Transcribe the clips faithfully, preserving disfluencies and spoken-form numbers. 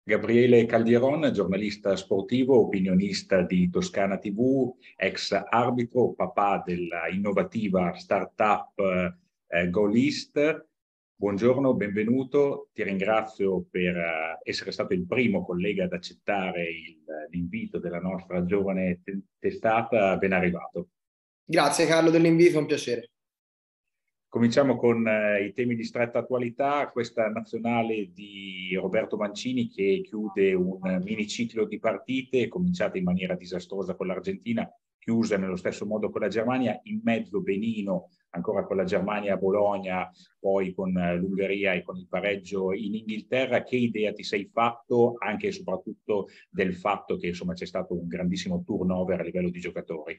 Gabriele Caldieron, giornalista sportivo, opinionista di Toscana T V, ex arbitro, papà della innovativa startup eh, GoList. Buongiorno, benvenuto. Ti ringrazio per eh, essere stato il primo collega ad accettare il- l'invito della nostra giovane te- testata. Ben arrivato. Grazie Carlo dell'invito, è un piacere. Cominciamo con eh, i temi di stretta attualità, questa nazionale di Roberto Mancini che chiude un miniciclo di partite, cominciata in maniera disastrosa con l'Argentina, chiusa nello stesso modo con la Germania, in mezzo benino ancora con la Germania a Bologna, poi con eh, l'Ungheria e con il pareggio in Inghilterra. Che idea ti sei fatto anche e soprattutto del fatto che insomma c'è stato un grandissimo turnover a livello di giocatori?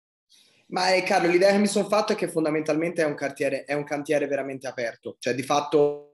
Ma eh, Carlo, l'idea che mi sono fatto è che fondamentalmente è un cantiere, è un cantiere veramente aperto, cioè di fatto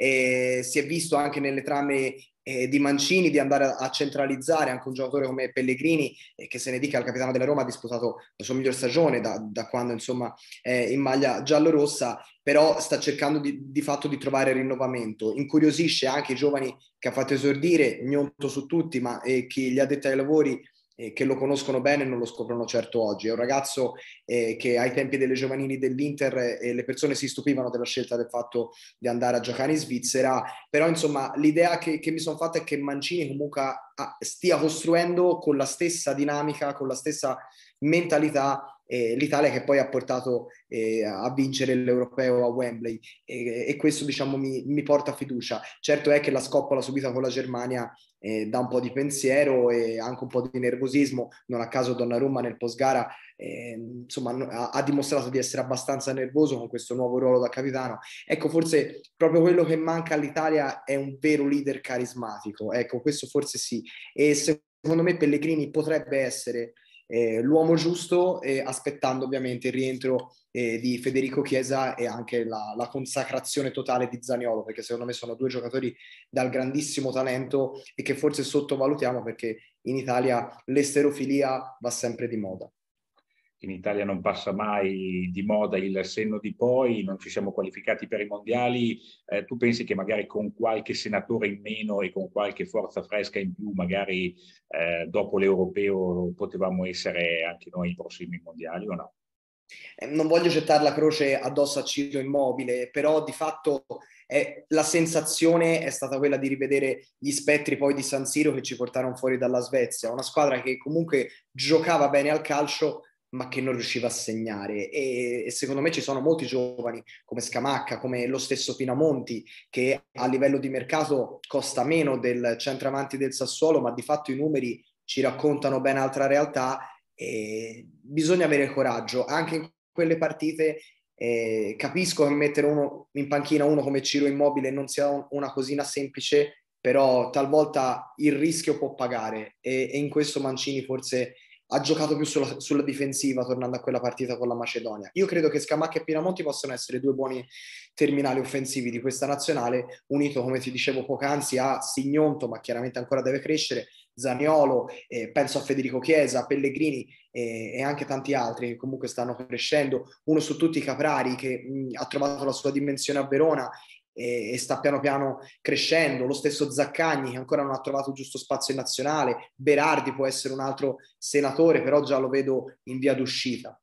eh, si è visto anche nelle trame eh, di Mancini di andare a, a centralizzare anche un giocatore come Pellegrini, eh, che se ne dica il capitano della Roma ha disputato la sua miglior stagione da, da quando insomma è in maglia giallorossa, però sta cercando di, di fatto di trovare rinnovamento, incuriosisce anche i giovani che ha fatto esordire, gnonto su tutti, ma eh, chi gli addetti ai lavori eh, che lo conoscono bene non lo scoprono certo oggi. È un ragazzo eh, che ai tempi delle giovanili dell'Inter eh, le persone si stupivano della scelta del fatto di andare a giocare in Svizzera, però insomma l'idea che, che mi sono fatta è che Mancini comunque ha, stia costruendo con la stessa dinamica, con la stessa mentalità eh, l'Italia che poi ha portato eh, a vincere l'Europeo a Wembley e, e questo diciamo mi, mi porta fiducia. Certo è che la scoppola subita con la Germania eh, dà un po' di pensiero e anche un po' di nervosismo, non a caso Donnarumma nel post gara eh, insomma ha, ha dimostrato di essere abbastanza nervoso con questo nuovo ruolo da capitano. Ecco, forse proprio quello che manca all'Italia è un vero leader carismatico, ecco, questo forse sì, e secondo me Pellegrini potrebbe essere eh, l'uomo giusto, eh, aspettando ovviamente il rientro eh, di Federico Chiesa e anche la, la consacrazione totale di Zaniolo, perché secondo me sono due giocatori dal grandissimo talento e che forse sottovalutiamo perché in Italia l'esterofilia va sempre di moda. In Italia non passa mai di moda il senno di poi, non ci siamo qualificati per i mondiali. Eh, tu pensi che magari con qualche senatore in meno e con qualche forza fresca in più, magari eh, dopo l'europeo potevamo essere anche noi i prossimi mondiali o no? Eh, non voglio gettare la croce addosso a Ciro Immobile, però di fatto eh, la sensazione è stata quella di rivedere gli spettri poi di San Siro che ci portarono fuori dalla Svezia, una squadra che comunque giocava bene al calcio ma che non riusciva a segnare e, e secondo me ci sono molti giovani come Scamacca, come lo stesso Pinamonti che a livello di mercato costa meno del centravanti del Sassuolo, ma di fatto i numeri ci raccontano ben altra realtà e bisogna avere coraggio anche in quelle partite. Eh, capisco che mettere uno in panchina uno come Ciro Immobile non sia un, una cosina semplice, però talvolta il rischio può pagare e, e in questo Mancini forse ha giocato più sulla, sulla, difensiva tornando a quella partita con la Macedonia. Io credo che Scamacca e Pinamonti possano essere due buoni terminali offensivi di questa nazionale, unito come ti dicevo poc'anzi a Signonto, ma chiaramente ancora deve crescere, Zaniolo, eh, penso a Federico Chiesa, Pellegrini eh, e anche tanti altri che comunque stanno crescendo, uno su tutti Caprari che mh, ha trovato la sua dimensione a Verona e, e sta piano piano crescendo, lo stesso Zaccagni che ancora non ha trovato il giusto spazio in nazionale, Berardi può essere un altro senatore, però già lo vedo in via d'uscita.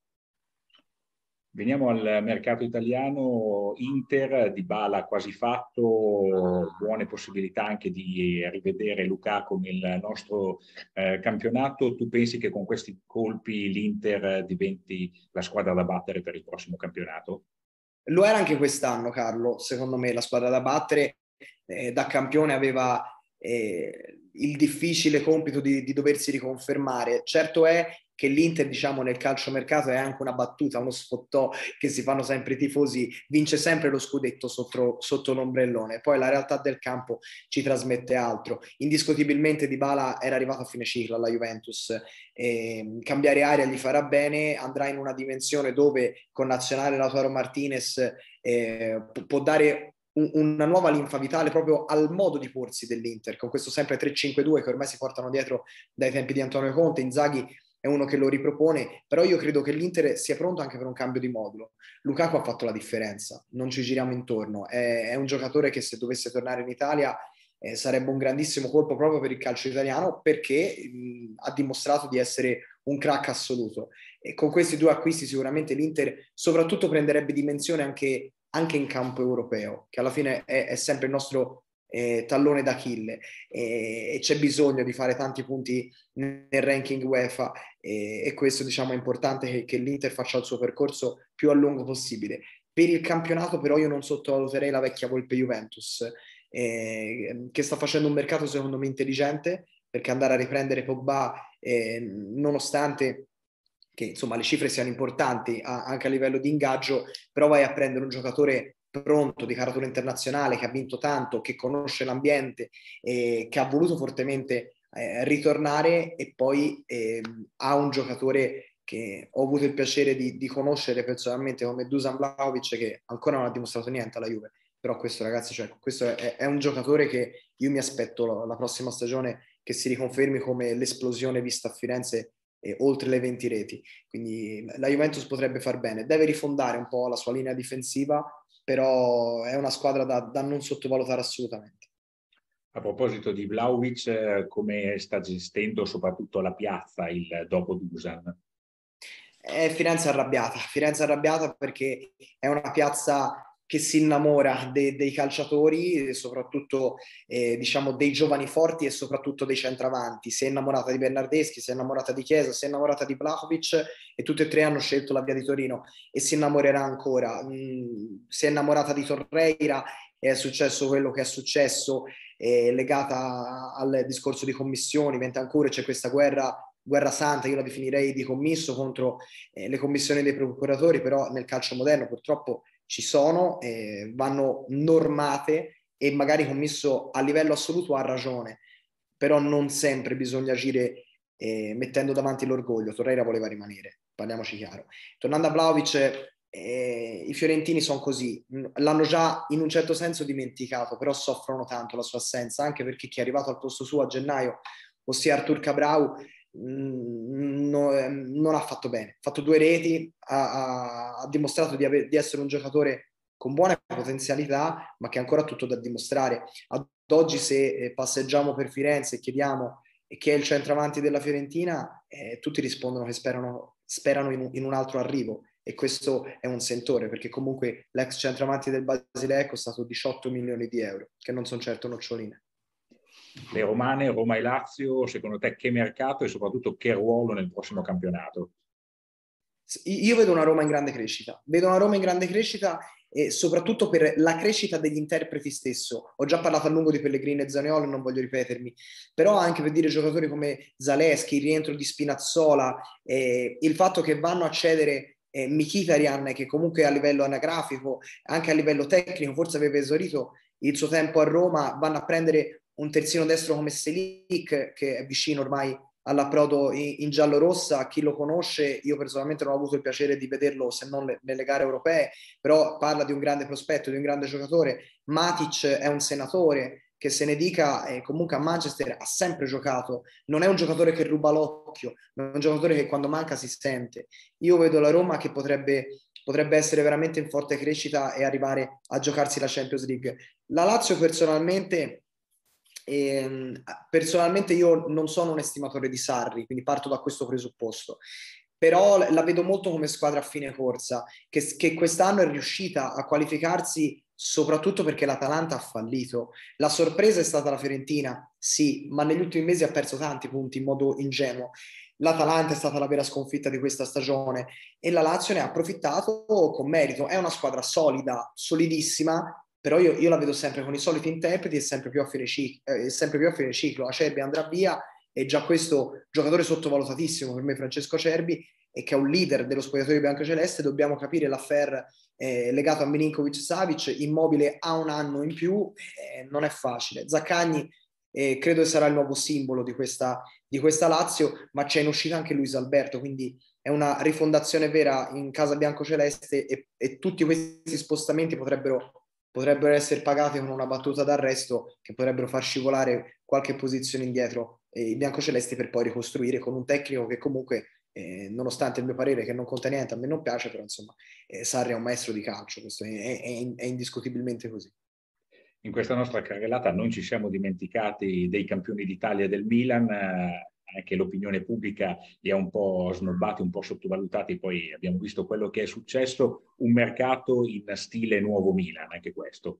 Veniamo al mercato italiano, Inter, Dybala quasi fatto, buone possibilità anche di rivedere Lukaku nel nostro eh, campionato. Tu pensi che con questi colpi l'Inter diventi la squadra da battere per il prossimo campionato? Lo era anche quest'anno, Carlo, secondo me, la squadra da battere. Eh, da campione aveva eh, il difficile compito di, di doversi riconfermare. Certo è che l'Inter, diciamo, nel calciomercato è anche una battuta, uno sfottò che si fanno sempre i tifosi, vince sempre lo scudetto sotto, sotto l'ombrellone. Poi la realtà del campo ci trasmette altro. Indiscutibilmente Dybala era arrivato a fine ciclo alla Juventus. Eh, cambiare aria gli farà bene, andrà in una dimensione dove con Nazionale Lautaro Martinez eh, può dare un, una nuova linfa vitale proprio al modo di porsi dell'Inter, con questo sempre tre cinque due che ormai si portano dietro dai tempi di Antonio Conte. Inzaghi è uno che lo ripropone, però io credo che l'Inter sia pronto anche per un cambio di modulo. Lukaku ha fatto la differenza, non ci giriamo intorno, è, è un giocatore che se dovesse tornare in Italia eh, sarebbe un grandissimo colpo proprio per il calcio italiano, perché mh, ha dimostrato di essere un crack assoluto. E con questi due acquisti sicuramente l'Inter soprattutto prenderebbe dimensione anche, anche in campo europeo, che alla fine è, è sempre il nostro eh, tallone d'Achille, e, e c'è bisogno di fare tanti punti nel ranking UEFA, e, e questo, diciamo, è importante che, che l'Inter faccia il suo percorso più a lungo possibile. Per il campionato però io non sottovaluterei la vecchia Volpe Juventus, eh, che sta facendo un mercato secondo me intelligente, perché andare a riprendere Pogba, eh, nonostante che insomma le cifre siano importanti a, anche a livello di ingaggio, però vai a prendere un giocatore pronto, di caratura internazionale, che ha vinto tanto, che conosce l'ambiente, eh, che ha voluto fortemente eh, ritornare, e poi eh, ha un giocatore che ho avuto il piacere di, di conoscere personalmente come Dusan Vlahovic, che ancora non ha dimostrato niente alla Juve, però questo, ragazzi, cioè, questo è, è un giocatore che io mi aspetto la, la prossima stagione che si riconfermi come l'esplosione vista a Firenze, eh, oltre le venti reti. Quindi la Juventus potrebbe far bene, deve rifondare un po' la sua linea difensiva, però è una squadra da, da non sottovalutare assolutamente. A proposito di Vlahovic, eh, come sta gestendo soprattutto la piazza il dopo Dusan? Eh, Firenze è arrabbiata, Firenze è arrabbiata perché è una piazza che si innamora de, dei calciatori, soprattutto eh, diciamo dei giovani forti e soprattutto dei centravanti. Si è innamorata di Bernardeschi, si è innamorata di Chiesa, si è innamorata di Vlahovic, e tutte e tre hanno scelto la via di Torino, e si innamorerà ancora. Mm, si è innamorata di Torreira, e è successo quello che è successo, eh, legata al discorso di commissioni. Ventancure, c'è questa guerra guerra santa, io la definirei di commisso, contro eh, le commissioni dei procuratori, però nel calcio moderno purtroppo ci sono, eh, vanno normate, e magari commisso a livello assoluto ha ragione, però non sempre bisogna agire eh, mettendo davanti l'orgoglio. Torreira voleva rimanere, parliamoci chiaro. Tornando a Vlahovic, eh, i fiorentini sono così, l'hanno già in un certo senso dimenticato, però soffrono tanto la sua assenza, anche perché chi è arrivato al posto suo a gennaio, ossia Artur Cabrau, No, non ha fatto bene, ha fatto due reti, ha, ha, ha dimostrato di, ave- di essere un giocatore con buone potenzialità, ma che ha ancora tutto da dimostrare. Ad oggi, se passeggiamo per Firenze e chiediamo chi è il centravanti della Fiorentina, eh, tutti rispondono che sperano, sperano in un, in un altro arrivo, e questo è un sentore, perché comunque l'ex centravanti del Basilea è costato diciotto milioni di euro, che non sono certo noccioline. Le romane, Roma e Lazio, secondo te che mercato e soprattutto che ruolo nel prossimo campionato? Io vedo una Roma in grande crescita, vedo una Roma in grande crescita, e soprattutto per la crescita degli interpreti stesso. Ho già parlato a lungo di Pellegrini e Zaniolo, non voglio ripetermi, però anche per dire giocatori come Zaleschi, il rientro di Spinazzola, eh, il fatto che vanno a cedere eh, Mkhitaryan, che comunque a livello anagrafico, anche a livello tecnico, forse aveva esaurito il suo tempo a Roma, vanno a prendere un terzino destro come Selic, che è vicino ormai all'approdo in, in giallo-rossa. Chi lo conosce, io personalmente non ho avuto il piacere di vederlo se non le, nelle gare europee, però parla di un grande prospetto, di un grande giocatore. Matic è un senatore, che se ne dica, eh, comunque a Manchester ha sempre giocato, non è un giocatore che ruba l'occhio, non è un giocatore che quando manca si sente. Io vedo la Roma che potrebbe, potrebbe essere veramente in forte crescita e arrivare a giocarsi la Champions League. La Lazio personalmente... E, personalmente io non sono un estimatore di Sarri, quindi parto da questo presupposto, però la vedo molto come squadra a fine corsa, che, che quest'anno è riuscita a qualificarsi soprattutto perché l'Atalanta ha fallito. La sorpresa è stata la Fiorentina, sì, ma negli ultimi mesi ha perso tanti punti in modo ingenuo. L'Atalanta è stata la vera sconfitta di questa stagione, e la Lazio ne ha approfittato con merito. È una squadra solida, solidissima, però io, io la vedo sempre con i soliti interpreti, e sempre più a fine ciclo, eh, sempre più a fine ciclo. Acerbi andrà via, e già questo giocatore sottovalutatissimo per me, Francesco Acerbi, e che è un leader dello spogliatoio biancoceleste. Dobbiamo capire l'affair eh, legato a Milinkovic-Savic. Immobile ha un anno in più, eh, non è facile. Zaccagni eh, credo che sarà il nuovo simbolo di questa, di questa Lazio, ma c'è in uscita anche Luis Alberto, quindi è una rifondazione vera in casa biancoceleste, e, e tutti questi spostamenti potrebbero potrebbero essere pagati con una battuta d'arresto che potrebbero far scivolare qualche posizione indietro eh, i biancocelesti, per poi ricostruire con un tecnico che comunque, eh, nonostante il mio parere che non conta niente, a me non piace, però insomma eh, Sarri è un maestro di calcio, questo è, è, è indiscutibilmente così. In questa nostra carrellata non ci siamo dimenticati dei campioni d'Italia del Milan, eh, anche l'opinione pubblica li ha un po' snobbati, un po' sottovalutati, poi abbiamo visto quello che è successo, un mercato in stile nuovo Milan, anche questo.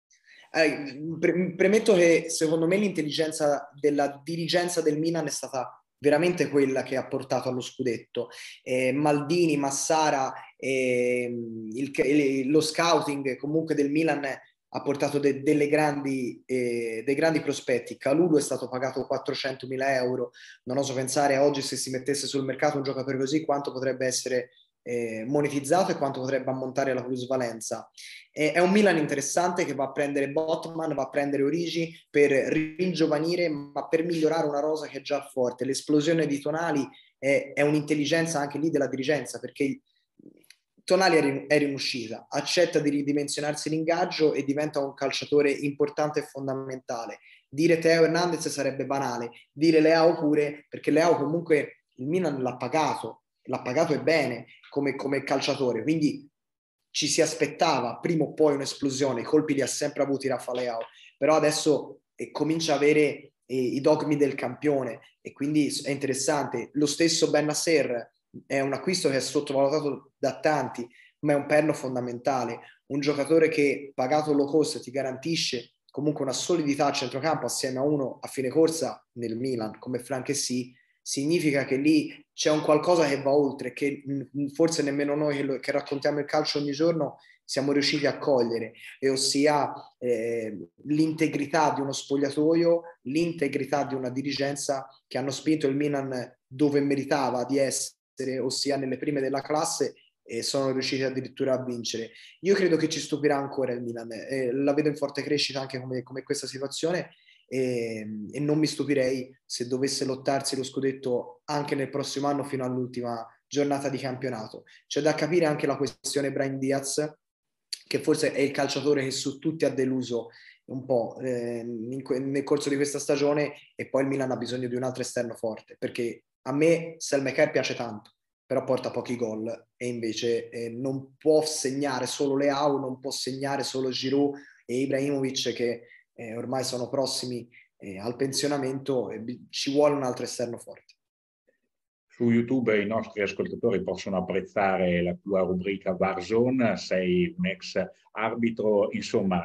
Eh, pre- premetto che secondo me l'intelligenza della dirigenza del Milan è stata veramente quella che ha portato allo scudetto. Eh, Maldini, Massara, eh, il, il, lo scouting comunque del Milan ha portato de, delle grandi, eh, dei grandi prospetti. Kalulu è stato pagato quattrocentomila euro, non oso pensare a oggi se si mettesse sul mercato un giocatore così quanto potrebbe essere eh, monetizzato e quanto potrebbe ammontare la plusvalenza. Eh, è un Milan interessante che va a prendere Botman, va a prendere Origi per ringiovanire, ma per migliorare una rosa che è già forte. L'esplosione di Tonali è, è un'intelligenza anche lì della dirigenza, perché Tonali è in uscita, accetta di ridimensionarsi l'ingaggio e diventa un calciatore importante e fondamentale. Dire Teo Hernandez sarebbe banale, dire Leao pure, perché Leao comunque il Milan l'ha pagato, l'ha pagato e bene come, come calciatore, quindi ci si aspettava prima o poi un'esplosione, i colpi li ha sempre avuti Rafa Leao, però adesso eh, comincia a avere eh, i dogmi del campione e quindi è interessante. Lo stesso Bennacer è un acquisto che è sottovalutato da tanti, ma è un perno fondamentale, un giocatore che pagato low cost ti garantisce comunque una solidità a centrocampo assieme a uno a fine corsa nel Milan come Franchessy, significa che lì c'è un qualcosa che va oltre, che forse nemmeno noi che, lo, che raccontiamo il calcio ogni giorno siamo riusciti a cogliere, e ossia eh, l'integrità di uno spogliatoio, l'integrità di una dirigenza che hanno spinto il Milan dove meritava di essere, ossia nelle prime della classe, e sono riusciti addirittura a vincere. Io credo che ci stupirà ancora il Milan, eh, la vedo in forte crescita anche come, come questa situazione, e, e non mi stupirei se dovesse lottarsi lo scudetto anche nel prossimo anno fino all'ultima giornata di campionato. C'è da capire anche la questione Brahim Diaz, che forse è il calciatore che su tutti ha deluso un po' eh, in, nel corso di questa stagione, e poi il Milan ha bisogno di un altro esterno forte, perché a me Selmaker piace tanto, però porta pochi gol e invece eh, non può segnare solo Leao, non può segnare solo Giroud e Ibrahimovic, che eh, ormai sono prossimi eh, al pensionamento, e ci vuole un altro esterno forte. Su YouTube i nostri ascoltatori possono apprezzare la tua rubrica Warzone, sei un ex arbitro, insomma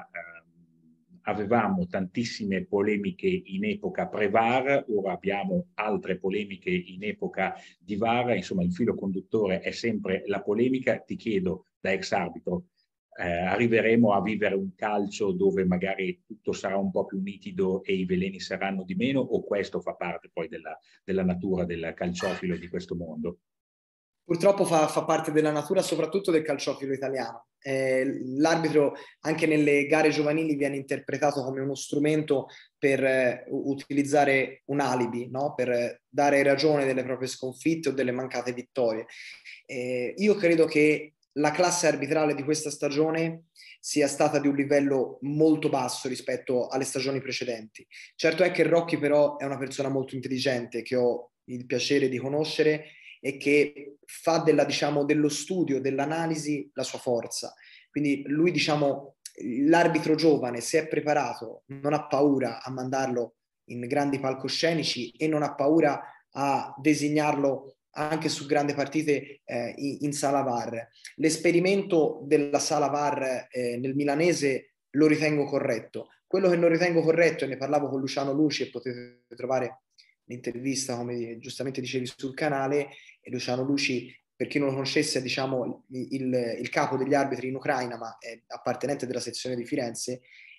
ehm, avevamo tantissime polemiche in epoca pre-V A R, ora abbiamo altre polemiche in epoca di V A R, insomma il filo conduttore è sempre la polemica. Ti chiedo, da ex arbitro, eh, arriveremo a vivere un calcio dove magari tutto sarà un po' più nitido e i veleni saranno di meno, o questo fa parte poi della, della natura del calciofilo di questo mondo? Purtroppo fa, fa parte della natura soprattutto del calciofilo italiano. Eh, l'arbitro anche nelle gare giovanili viene interpretato come uno strumento per eh, utilizzare un alibi, no? Per dare ragione delle proprie sconfitte o delle mancate vittorie. Eh, io credo che la classe arbitrale di questa stagione sia stata di un livello molto basso rispetto alle stagioni precedenti. Certo è che Rocchi però è una persona molto intelligente, che ho il piacere di conoscere e che fa della, diciamo, dello studio, dell'analisi la sua forza. Quindi lui, diciamo, l'arbitro giovane, se è preparato, non ha paura a mandarlo in grandi palcoscenici e non ha paura a designarlo anche su grandi partite eh, in, in sala V A R. L'esperimento della sala V A R eh, nel milanese lo ritengo corretto. Quello che non ritengo corretto, e ne parlavo con Luciano Luci e potete trovare l'intervista, come giustamente dicevi, sul canale, e Luciano Luci, per chi non lo conoscesse, diciamo il, il capo degli arbitri in Ucraina, ma è appartenente della sezione di Firenze,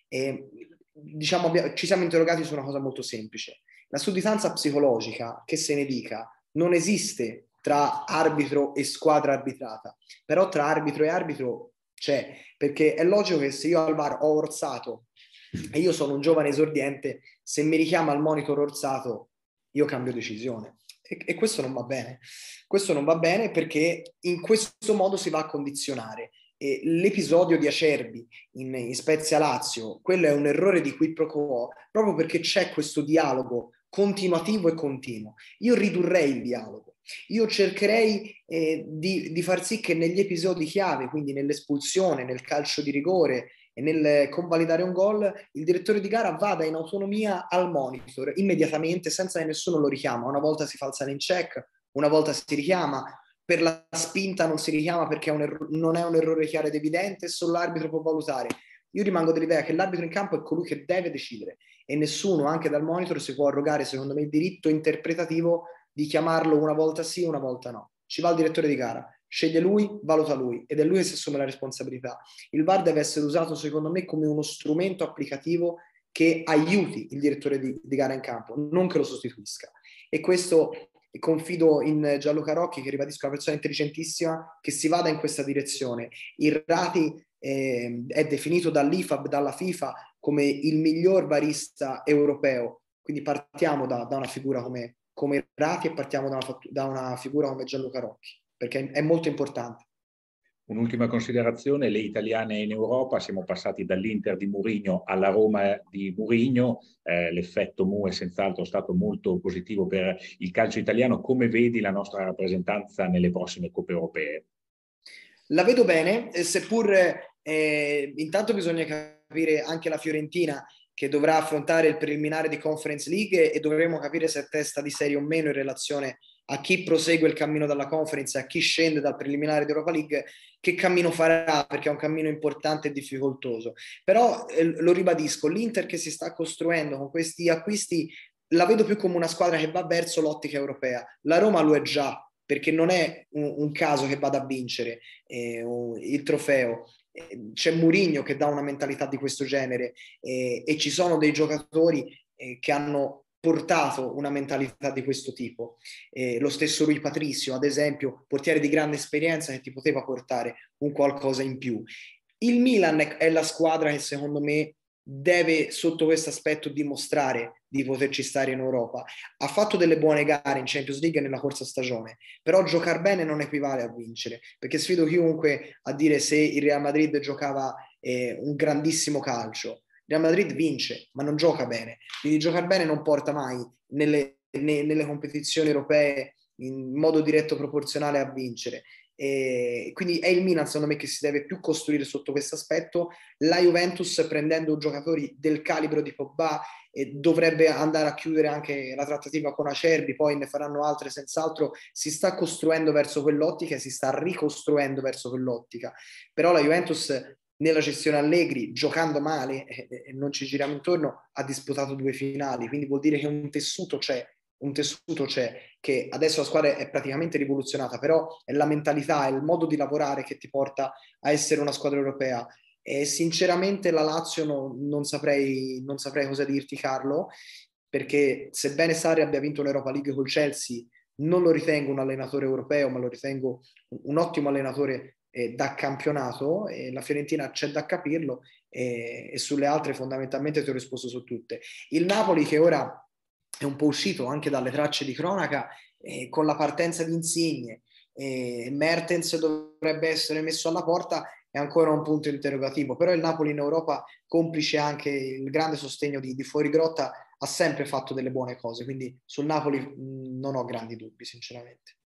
e diciamo ci siamo interrogati su una cosa molto semplice. La sudditanza psicologica, che se ne dica, non esiste tra arbitro e squadra arbitrata, però tra arbitro e arbitro c'è, perché è logico che se io al V A R ho orsato e io sono un giovane esordiente, se mi richiama al monitor orsato io cambio decisione, e, e questo non va bene. Questo non va bene perché in questo modo si va a condizionare. E l'episodio di Acerbi in, in Spezia Lazio, quello è un errore di qui pro quo, proprio perché c'è questo dialogo continuativo e continuo. Io ridurrei il dialogo, io cercherei eh, di, di far sì che negli episodi chiave, quindi nell'espulsione, nel calcio di rigore, e nel convalidare un gol il direttore di gara vada in autonomia al monitor immediatamente senza che nessuno lo richiama. Una volta si fa il sign check, una volta si richiama, per la spinta non si richiama perché è un erro- non è un errore chiaro ed evidente, solo l'arbitro può valutare. Io rimango dell'idea che l'arbitro in campo è colui che deve decidere e nessuno, anche dal monitor, si può arrogare, secondo me, il diritto interpretativo di chiamarlo una volta sì, una volta no. Ci va il direttore di gara, sceglie lui, valuta lui ed è lui che si assume la responsabilità. Il V A R deve essere usato, secondo me, come uno strumento applicativo che aiuti il direttore di, di gara in campo, non che lo sostituisca. E questo confido in Gianluca Rocchi, che ribadisco è una persona intelligentissima, che si vada in questa direzione. Il Rati eh, è definito dall'I F A B, dalla FIFA, come il miglior barista europeo. Quindi partiamo da, da una figura come, come Rati e partiamo da una, da una figura come Gianluca Rocchi, perché è molto importante. Un'ultima considerazione, le italiane in Europa, siamo passati dall'Inter di Mourinho alla Roma di Mourinho, eh, l'effetto Mu è senz'altro stato molto positivo per il calcio italiano. Come vedi la nostra rappresentanza nelle prossime coppe europee? La vedo bene, seppur eh, intanto bisogna capire anche la Fiorentina che dovrà affrontare il preliminare di Conference League e dovremo capire se è testa di serie o meno in relazione a chi prosegue il cammino dalla Conference e a chi scende dal preliminare di Europa League, che cammino farà, perché è un cammino importante e difficoltoso. Però eh, lo ribadisco, l'Inter che si sta costruendo con questi acquisti la vedo più come una squadra che va verso l'ottica europea. La Roma lo è già, perché non è un, un caso che vada a vincere eh, il trofeo. C'è Mourinho che dà una mentalità di questo genere eh, e ci sono dei giocatori eh, che hanno portato una mentalità di questo tipo. Eh, lo stesso Rui Patricio, ad esempio, portiere di grande esperienza che ti poteva portare un qualcosa in più. Il Milan è la squadra che secondo me deve sotto questo aspetto dimostrare di poterci stare in Europa. Ha fatto delle buone gare in Champions League nella corsa stagione, però giocare bene non equivale a vincere, perché sfido chiunque a dire se il Real Madrid giocava eh, un grandissimo calcio. Il Real Madrid vince, ma non gioca bene, quindi giocare bene non porta mai nelle, ne, nelle competizioni europee in modo diretto proporzionale a vincere. E quindi è il Milan secondo me che si deve più costruire sotto questo aspetto. La Juventus, prendendo giocatori del calibro di Pogba, eh, dovrebbe andare a chiudere anche la trattativa con Acerbi, poi ne faranno altre senz'altro. Si sta costruendo verso quell'ottica e si sta ricostruendo verso quell'ottica, però la Juventus nella gestione Allegri, giocando male e eh, non ci giriamo intorno, ha disputato due finali, quindi vuol dire che un tessuto c'è un tessuto c'è, che adesso la squadra è praticamente rivoluzionata, però è la mentalità, è il modo di lavorare che ti porta a essere una squadra europea. E sinceramente la Lazio no, non, saprei, non saprei cosa dirti, Carlo, perché sebbene Sarri abbia vinto l'Europa League col Chelsea, non lo ritengo un allenatore europeo, ma lo ritengo un ottimo allenatore eh, da campionato, e la Fiorentina c'è da capirlo, e, e sulle altre fondamentalmente ti ho risposto su tutte. Il Napoli che ora è un po' uscito anche dalle tracce di cronaca eh, con la partenza di Insigne, eh, Mertens dovrebbe essere messo alla porta, è ancora un punto interrogativo, però il Napoli in Europa, complice anche il grande sostegno di, di Fuorigrotta, ha sempre fatto delle buone cose, quindi sul Napoli mh, non ho grandi dubbi sinceramente.